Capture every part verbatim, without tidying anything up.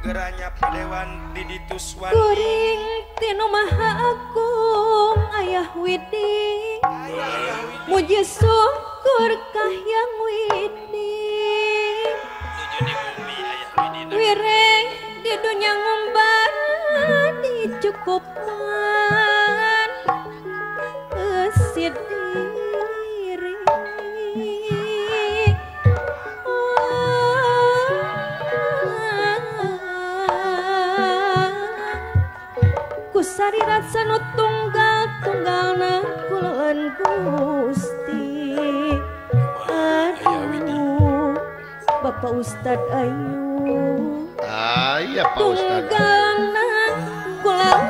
geranya padewan di dituswan kuring tinu maha agung ayah widi muji syukur kahyang widi wireng di dunia ngumbar dicukupan esit diri kusari rasa nu tunggal-tunggalna kulon Gusti aduh Bapak Ustad Ayu aya Pak Ustad tunggalna kulon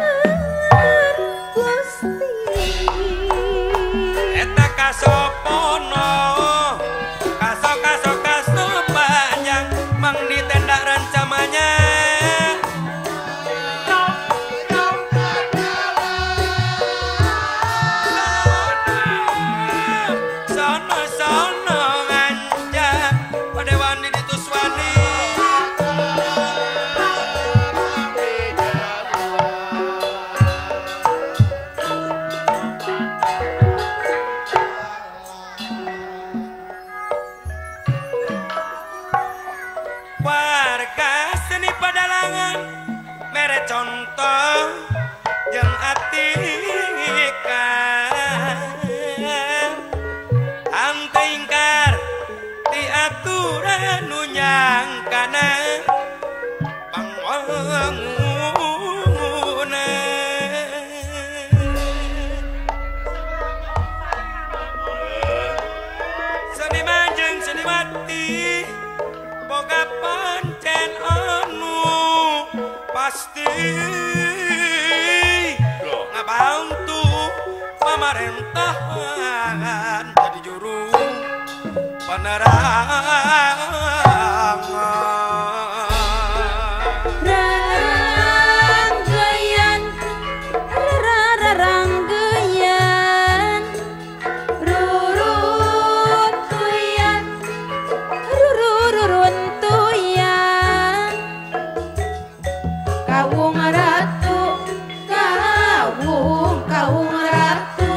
Gusti eta kasopono kaso kaso kaso panjang mang di tenda rancamanya sono sono nganja padewan di dituswani warga seni padalangan mere contoh jeung atika ante ingkar ti aturan nu nyangkana pangwanguna seniman jeung seniwati boga pancen anu pasti ngabantu pemerintahan jadi juru penerangan ranggeyan rararanggeyan ruruntuyan rururuntuyan kawung ratu kawung kawung ratu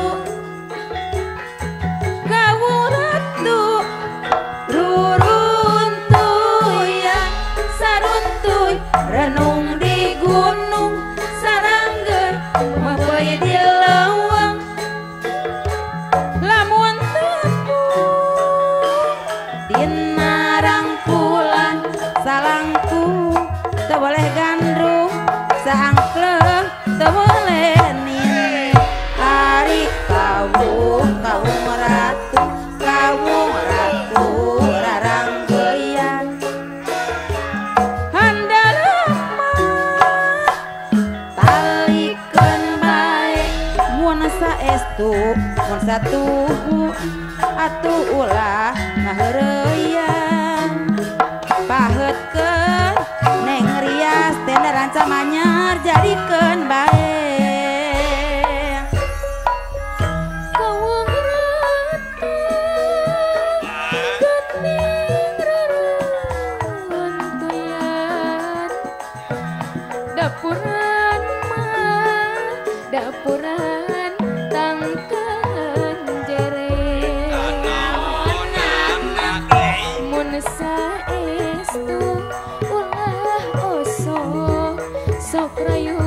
kawung ratu ruruntuyan saruntuy renung di gunung saranggeun mabeuy di leuweung lamun tepung dina rangkulan salangkung teu boleh gandrung saangkleuh teu boleh nini ari kawung kawung ratu kawung ratu raranggeyan handaleuh mah talikeun bae mun saestu mun satuhu atuh ulah ngaheureuyan paheutkeun neng rias tenda rancamanyar jadikeun bae kawung ratu geuning raruntuyan dapuran mah dapuran tangkeun jereng mun saestu ulah oso sok rayu